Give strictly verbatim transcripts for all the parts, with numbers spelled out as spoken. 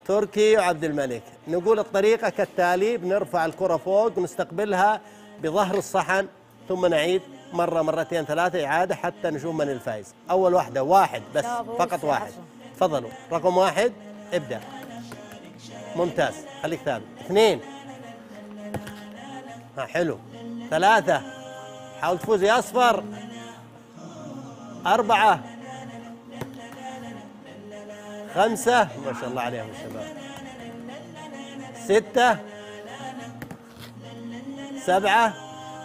تركي وعبد الملك. نقول الطريقة كالتالي: بنرفع الكرة فوق ونستقبلها بظهر الصحن، ثم نعيد مرة مرتين ثلاثة إعادة حتى نشوف من الفائز. أول واحدة واحد بس، فقط واحد. تفضلوا. رقم واحد ابدأ. ممتاز، خليك ثابت. اثنين. ها حلو. ثلاثة. حاول تفوز يا أصفر. أربعة. خمسة. ما شاء الله عليهم الشباب. ستة. سبعة.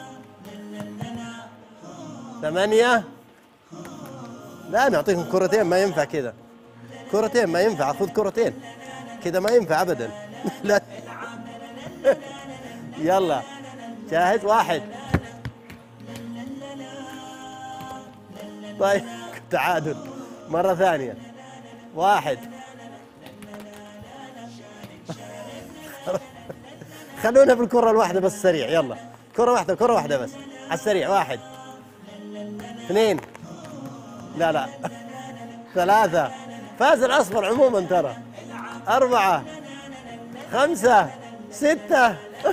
ثمانية. لا نعطيكم كرتين، ما ينفع كذا. كرتين ما ينفع، خذ كرتين كذا ما ينفع أبدا. لا. يلا جاهز. واحد. طيب تعادل مرة ثانية. واحد. خلونا بالكرة الواحدة بس سريع. يلا كرة واحدة، كرة واحدة بس على السريع. واحد. اثنين. لا لا. ثلاثة. فاز الأصفر عموما ترى. أربعة. خمسة. ستة.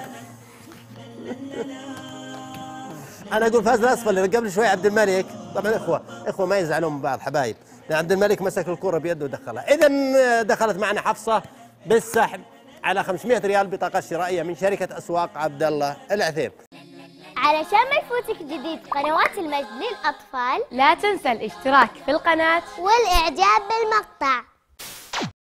أنا أقول فاز الأصفر اللي قبل شوي عبد الملك. طبعا إخوة إخوة ما يزعلون من بعض حبايب. عبد الملك مسك الكرة بيده ودخلها. إذا دخلت معنا حفصة بالسحب على خمسمئة ريال بطاقة شرائية من شركة أسواق عبد الله العثيم. علشان ما يفوتك جديد قنوات المجد للأطفال، لا تنسى الاشتراك في القناة والإعجاب بالمقطع.